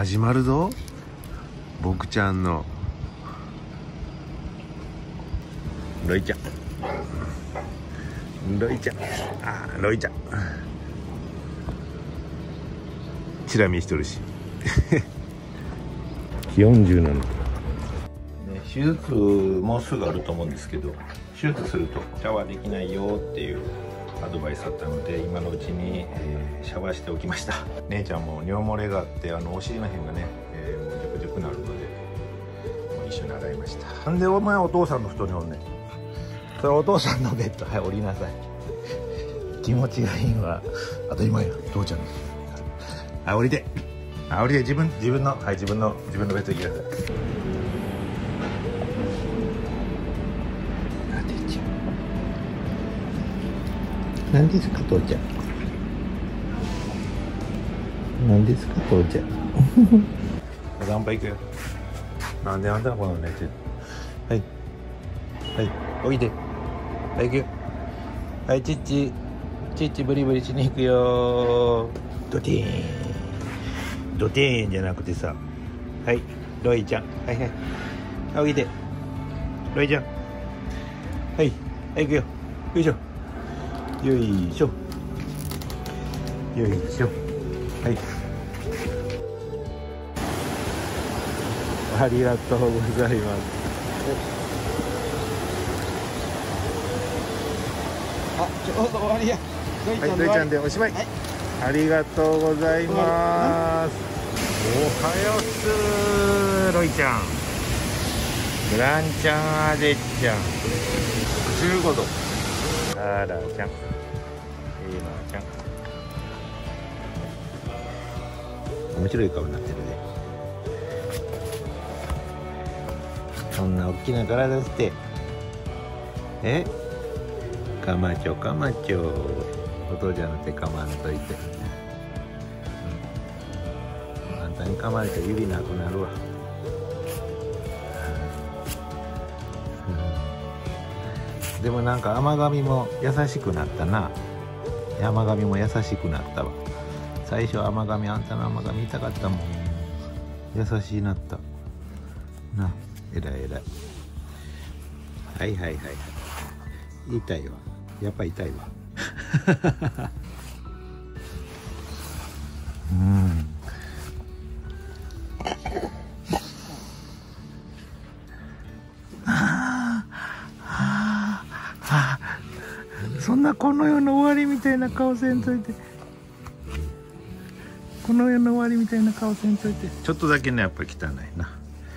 始まるぞ、僕ちゃんのロイちゃん、ロイちゃん、ロイちゃんチラ見しとるし47、手術もうすぐあると思うんですけど、手術するとシャワーできないよっていうアドバイスだったので、今のうちに、シャワーしておきました。姉ちゃんも尿漏れがあってお尻の辺がね、もうジュクジュクなるので、もう一緒に洗いました。なんでお前お父さんの布団におんねん。それお父さんのベッド、はい降りなさい。気持ちがいいのは当たり前や、父ちゃんの。はい降りて、降りて、自分のベッド行きなさい。何ですか父ちゃん、何ですか父ちゃん乾杯行くよ。なんであんたのこの寝てる。はいはいおいで、はい行くよ。はいチッチブリブリしに行くよ。ドテーンじゃなくてさ、はいロイちゃん、はいはいおいでロイちゃん、はい行くよ。よいしょよいしょよいしょ、はい、ありがとうございます。ちょうど終わりや。はい、ロイちゃんでおしまい、はい、ありがとうございます。おはようっすロイちゃん、グランちゃん、アデちゃん、15度、タラちゃん、ちゃん、面白い顔になってるね。そんな大きな体してかまちょお父ちゃんの手かまんといて、あんたにかまれたら指なくなるわ。でもなんか甘噛みも優しくなったな。甘噛みも優しくなったわ。最初甘噛み、あんたの甘噛み痛かったもん。優しいなったな。えらいはい痛いわ、やっぱ痛いわそんなこの世の終わりみたいな顔せんといて、この世の終わりみたいな顔せんといて。ちょっとだけねやっぱり汚いな。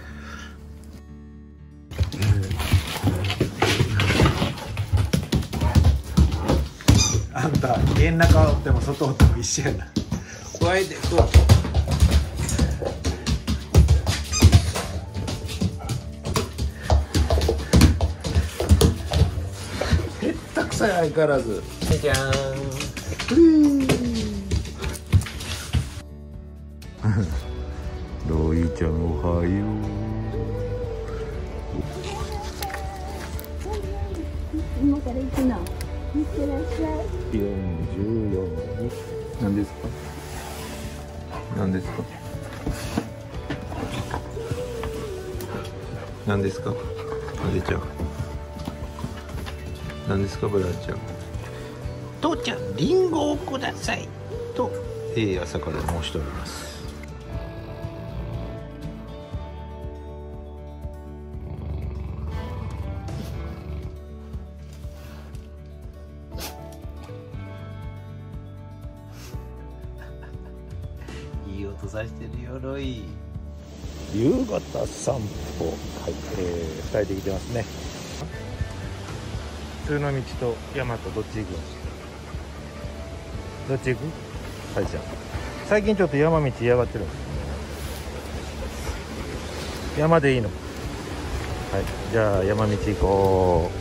あんた家の中おっても外おっても一緒やな。加えてへったくさい相変わらず。じゃーんロイちゃんおはよう。 今から行くの。いってらっしゃい。 44に何ですか？何ですか？何ですか？あれちゃん。何ですかブラちゃん。父ちゃんリンゴをくださいと、朝から申しております。いい音さしてるよロイ。夕方散歩、はい、2人で来てますね。普通の道と山とどっち行くん？どっち行く？はいじゃあ最近ちょっと山道嫌がってるんです。山でいいの？はいじゃあ山道行こう。